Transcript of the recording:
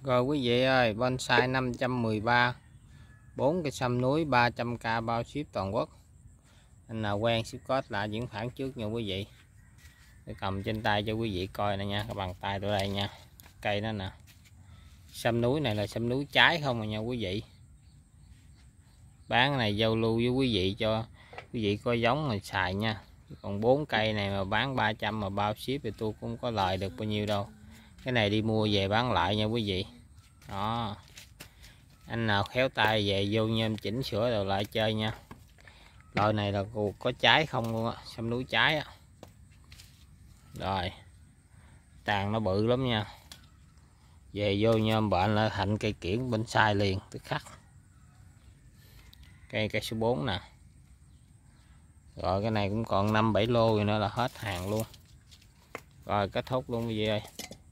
Rồi quý vị ơi, bonsai 513, 4 cây sâm núi 300k bao ship toàn quốc. Anh nào quen ship code lại chuyển khoản trước nha quý vị. Tôi cầm trên tay cho quý vị coi nè nha, cái bàn tay tôi đây nha. Cây đó nè. Sâm núi này là sâm núi trái không à nha quý vị. Bán cái này giao lưu với quý vị cho quý vị có giống rồi xài nha. Còn 4 cây này mà bán 300 mà bao ship thì tôi cũng có lời được bao nhiêu đâu. Cái này đi mua về bán lại nha quý vị. Đó, anh nào khéo tay về vô nhôm chỉnh sửa rồi lại chơi nha. Loại này là có trái không luôn á, sâm núi trái á. Rồi tàn nó bự lắm nha, về vô nhôm bệnh là thành cây kiển bonsai liền tức khắc. Cây số 4 nè. Rồi cái này cũng còn 5-7 lô rồi nữa là hết hàng luôn. Rồi kết thúc luôn quý vị ơi.